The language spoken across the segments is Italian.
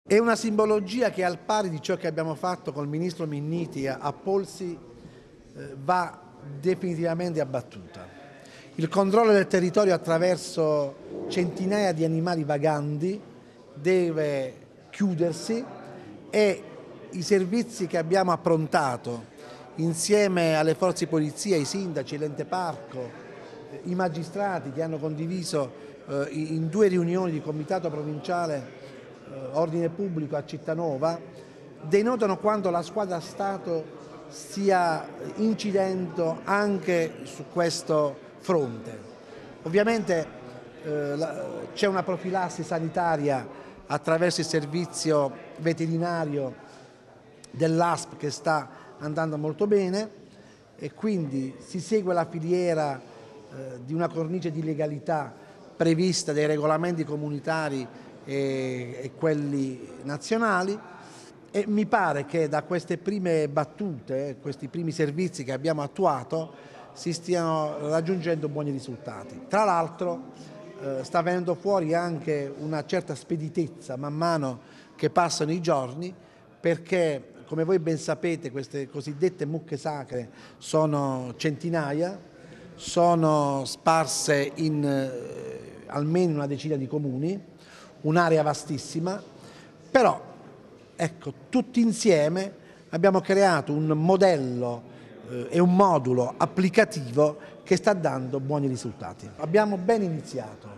È una simbologia che, al pari di ciò che abbiamo fatto col ministro Minniti a Polsi, va definitivamente abbattuta. Il controllo del territorio attraverso centinaia di animali vaganti deve chiudersi e i servizi che abbiamo approntato insieme alle forze di polizia, ai sindaci, l'ente parco, i magistrati che hanno condiviso in 2 riunioni di comitato provinciale ordine pubblico a Cittanova, denotano quanto la squadra Stato stia incidendo anche su questo fronte. Ovviamente c'è una profilassi sanitaria attraverso il servizio veterinario dell'ASP che sta andando molto bene e quindi si segue la filiera di una cornice di legalità prevista dai regolamenti comunitari e quelli nazionali, e mi pare che da queste prime battute, questi primi servizi che abbiamo attuato, si stiano raggiungendo buoni risultati. Tra l'altro sta venendo fuori anche una certa speditezza man mano che passano i giorni, perché come voi ben sapete queste cosiddette mucche sacre sono centinaia, sono sparse in almeno una decina di comuni, un'area vastissima, però ecco, tutti insieme abbiamo creato un modello e un modulo applicativo che sta dando buoni risultati. Abbiamo ben iniziato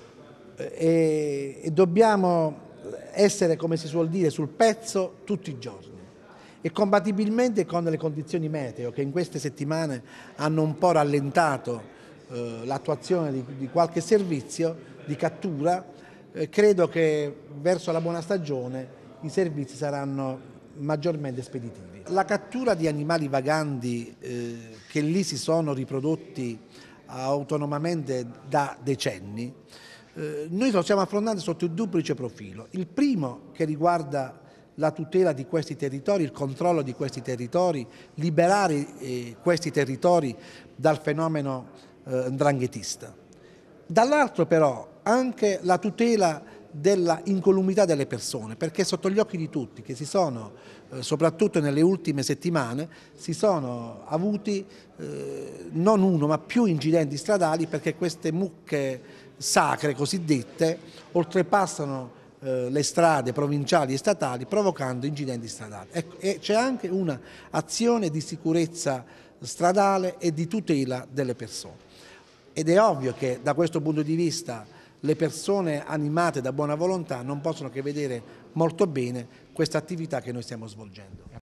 e dobbiamo essere, come si suol dire, sul pezzo tutti i giorni e compatibilmente con le condizioni meteo che in queste settimane hanno un po' rallentato l'attuazione di qualche servizio di cattura. Credo che verso la buona stagione i servizi saranno maggiormente speditivi. La cattura di animali vaganti che lì si sono riprodotti autonomamente da decenni, noi lo stiamo affrontando sotto il duplice profilo. Il primo che riguarda la tutela di questi territori, il controllo di questi territori, liberare questi territori dal fenomeno 'ndranghetista. Dall'altro però anche la tutela della incolumità delle persone, perché è sotto gli occhi di tutti che si sono, soprattutto nelle ultime settimane, si sono avuti non uno ma più incidenti stradali, perché queste mucche sacre cosiddette oltrepassano le strade provinciali e statali provocando incidenti stradali. Ecco, e c'è anche un'azione di sicurezza stradale e di tutela delle persone. Ed è ovvio che da questo punto di vista le persone animate da buona volontà non possono che vedere molto bene questa attività che noi stiamo svolgendo.